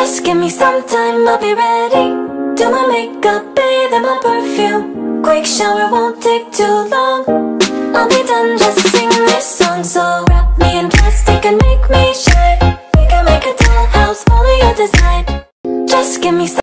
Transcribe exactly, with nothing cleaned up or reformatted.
Just give me some time, I'll be ready. Do my makeup, bathe in my perfume. Quick shower won't take too long. I'll be done, just sing this song. So wrap me in plastic and make me shine. We can make a dollhouse, follow your design. Just give me some